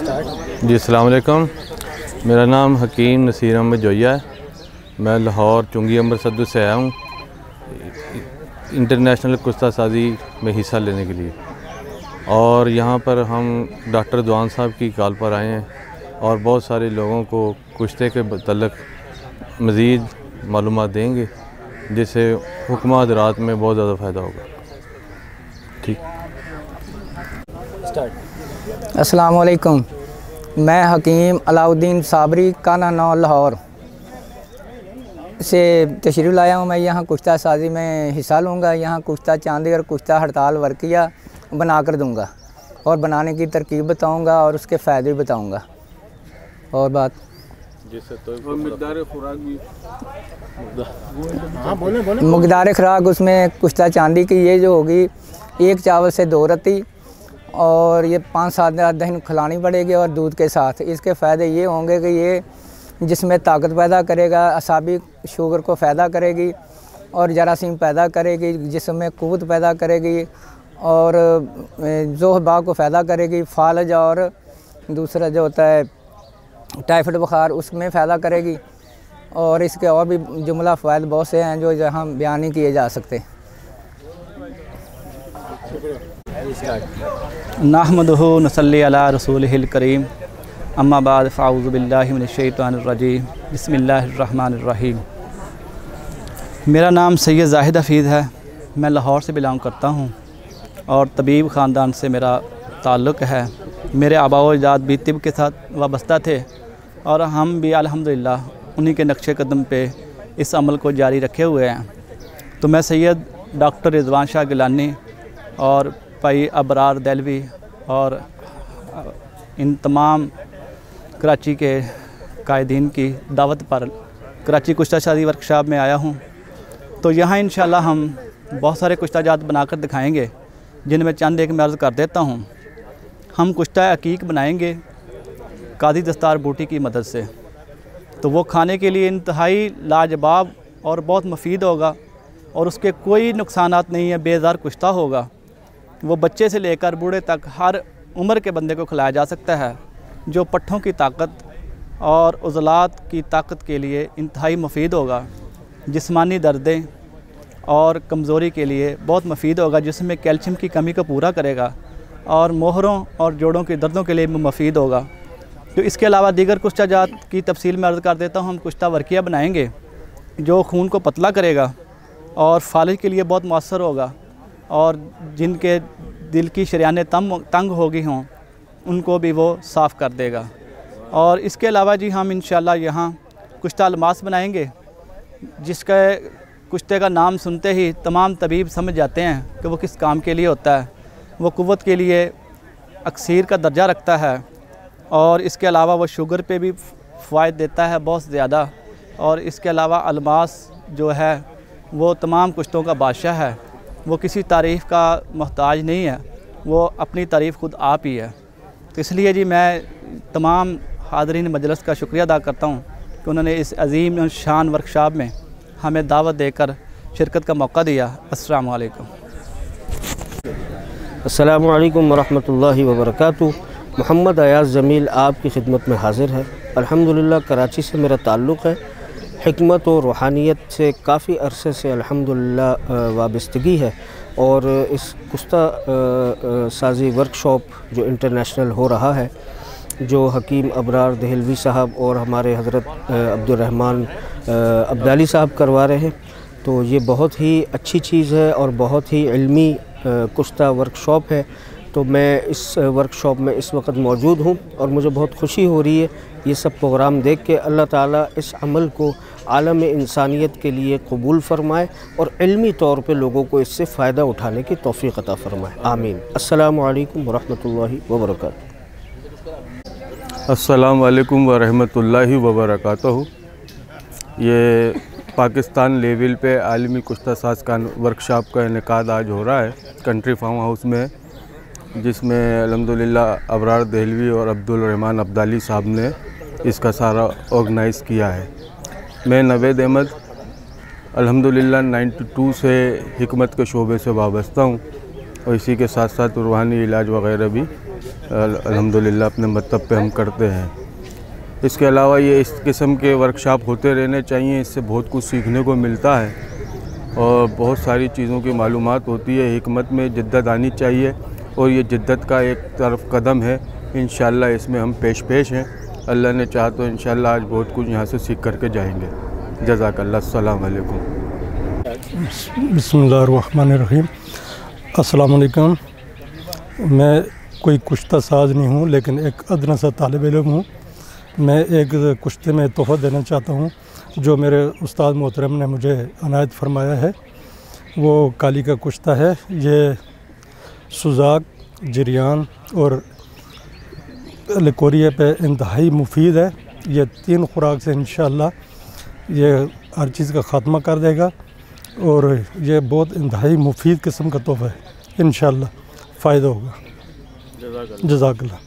जी अस्सलाम वालेकुम। मेरा नाम हकीम नसीर अहमद जोया है। मैं लाहौर चुंगी अंबर सद्दू से आया हूँ इंटरनेशनल कुश्ता साजी में हिस्सा लेने के लिए, और यहाँ पर हम डॉक्टर दुआन साहब की कॉल पर आए हैं और बहुत सारे लोगों को कुश्ते के मतलब मज़ीद मालूमात देंगे, जिससे हुक्मा हज़रात में बहुत ज़्यादा फ़ायदा होगा। ठीक। अस्सलाम वालेकुम। मैं हकीम अलाउद्दीन साबरी काना नौ लाहौर से तशरीफ़ लाया हूँ। मैं यहाँ कुश्ता साजी में हिस्सा लूँगा। यहाँ कुश्ता चांदी और कुश्ता हड़ताल वर्किया बना कर दूँगा और बनाने की तरकीब बताऊँगा और उसके फ़ायदे भी बताऊँगा। और बात जिससे तो मकदार खुराक भी मकदार खुराक उसमें कुश्ता चांदी की ये जो होगी, एक चावल से 2 रत्ती और ये 5-7 दिन खिलानी पड़ेगी और दूध के साथ। इसके फ़ायदे ये होंगे कि ये जिसमें ताकत पैदा करेगा, असाबी शुगर को फ़ायदा करेगी और जरासीम पैदा करेगी, जिसमें क़ुव्वत पैदा करेगी और ज़ोहबा को फ़ायदा करेगी। फालज और दूसरा जो होता है टाइफाइड बुखार, उसमें फ़ायदा करेगी। और इसके और भी जुमला फ़ायद बहुत से हैं जो यहाँ बयान नहीं किए जा सकते। नहमदुहु नसल्ली अला रसूलिहिल करीम, अम्मा बाद फ़ाऊज़ु बिल्लाहि मिनश शैतानिर रजीम, बिस्मिल्लाहिर रहमानिर रहीम। मेरा नाम सैयद ज़ाहिद हफ़ीज़ है। मैं लाहौर से बिलोंग करता हूँ और तबीब ख़ानदान से मेरा ताल्लुक़ है। मेरे आबा व अजदाद भी तिब के साथ वाबस्ता थे और हम भी अल्हम्दुलिल्लाह उन्हीं के नक्शे कदम पे इस अमल को जारी रखे हुए हैं। तो मैं सैयद डॉक्टर रिज़वान शाह गिलानी और भाई अबरार देलवी और इन तमाम कराची के कायदीन की दावत पर कराची कुश्ता साजी वर्कशॉप में आया हूँ। तो यहाँ इंशाल्लाह हम बहुत सारे कुश्ता जात बनाकर दिखाएंगे, जिनमें चंद एक मैं अर्ज़ कर देता हूँ। हम कुश्ता अकीक बनाएंगे कादी दस्तार बूटी की मदद से। तो वो खाने के लिए इंतहाई लाजवाब और बहुत मुफीद होगा और उसके कोई नुकसानात नहीं है। बेजार कुश्ता होगा, वो बच्चे से लेकर बूढ़े तक हर उम्र के बंदे को खिलाया जा सकता है, जो पट्ठों की ताकत और उज़लात की ताकत के लिए इंतहाई मुफीद होगा। जिस्मानी दर्दें और कमज़ोरी के लिए बहुत मुफीद होगा, जिसमें कैल्शियम की कमी को पूरा करेगा और मोहरों और जोड़ों की दर्दों के लिए भी मुफीद होगा। तो इसके अलावा दीगर कुश्ता जात की तफसील में अर्ज़ कर देता हूँ। हम कुश्ता वर्किया बनाएंगे जो खून को पतला करेगा और फालिज के लिए बहुत मौसर होगा, और जिनके दिल की शरियानें तंग होगी हों उनको भी वो साफ़ कर देगा। और इसके अलावा जी हम इंशाल्लाह यहाँ कुश्ता अलमास बनाएंगे, जिसका कुश्ते का नाम सुनते ही तमाम तबीब समझ जाते हैं कि वो किस काम के लिए होता है। वो क़ुव्वत के लिए अक्सीर का दर्जा रखता है और इसके अलावा वो शुगर पे भी फ़ायद देता है बहुत ज़्यादा। और इसके अलावा अलमास जो है वो तमाम कुश्तों का बादशाह है। वो किसी तारीफ़ का मोहताज नहीं है, वो अपनी तारीफ़ खुद आप ही है। तो इसलिए जी मैं तमाम हाज़रीन मजलिस का शुक्रिया अदा करता हूँ कि उन्होंने इस अज़ीम शान वर्कशॉप में हमें दावत देकर शिरकत का मौका दिया। अस्सलामु अलैकुम। अस्सलामु अलैकुम वरहमतुल्लाहि वबरकातुहू। मोहम्मद अयाज़ जमील आपकी खिदमत में हाज़िर है। अल्हम्दुलिल्लाह कराची से मेरा ताल्लुक़ है। हिकमत और रूहानियत से काफ़ी अरसे से अल्हम्दुलिल्लाह वाबस्तगी है, और इस कुश्ता साजी वर्कशॉप जो इंटरनेशनल हो रहा है, जो हकीम अबरार देहलवी साहब और हमारे हज़रत अब्दुर्रहमान अब्दाली साहब करवा रहे हैं, तो ये बहुत ही अच्छी चीज़ है और बहुत ही इल्मी कुश्ता वर्कशॉप है। तो मैं इस वर्कशॉप में इस वक्त मौजूद हूँ और मुझे बहुत खुशी हो रही है ये सब प्रोग्राम देख के। अल्लाह ताला इस अमल को आलम इंसानियत के लिए कबूल फ़रमाए और इल्मी तौर पे लोगों को इससे फ़ायदा उठाने की तौफ़ीक़ अता फ़रमाए। आमीन। अस्सलामु अलैकुम वरहमतुल्लाहि वबरकातुहू। अस्सलामु अलैकुम वरहमतुल्लाहि वबरकातुहू। ये पाकिस्तान लेवल पे आलमी कुश्ता साज का वर्कशॉप का इनेकाद आज हो रहा है कंट्री फार्म हाउस में, जिसमें अल्हम्दुलिल्लाह अबरार देहलवी और अब्दुर्रहमान अब्दाली साहब ने इसका सारा ऑर्गेनाइज़ किया है। मैं नवेद अहमद अल्हम्दुलिल्लाह 92 से हिकमत के शोबे से वाबस्ता हूँ और इसी के साथ साथ रूहानी इलाज वगैरह भी अल्हम्दुलिल्लाह अपने मतलब पे हम करते हैं। इसके अलावा ये इस किस्म के वर्कशॉप होते रहने चाहिए, इससे बहुत कुछ सीखने को मिलता है और बहुत सारी चीज़ों की मालूमात होती है। हिकमत में जिद्दत आनी चाहिए और ये जिद्दत का एक तरफ कदम है। इंशाअल्लाह इसमें हम पेश हैं। अल्लाह ने चाहा तो इंशाअल्लाह आज बहुत कुछ यहाँ से सीख करके जाएंगे। जज़ाकल्लाह। अस्सलाम वालेकुम। बिस्मिल्लाहिर्रहमानिर्रहीम। अस्सलाम वालेकुम। मैं कोई कुश्ता साज नहीं हूँ, लेकिन एक अदना सा तालिब इल्म हूँ। मैं एक कुश्ते में तोहफ़ा देना चाहता हूँ जो मेरे उस्ताद मोहतरम ने मुझे अनायत फरमाया है। वो काली का कुश्ता है। ये सुजाक, जरियान और लिकोरिया पे इंतहाई मुफीद है। ये 3 खुराक से इंशाअल्लाह ये हर चीज़ का ख़ात्मा कर देगा और ये बहुत इंतहाई मुफीद किस्म का तोहफ़ा है। इंशाअल्लाह फ़ायदा होगा। जज़ाकल्लाह।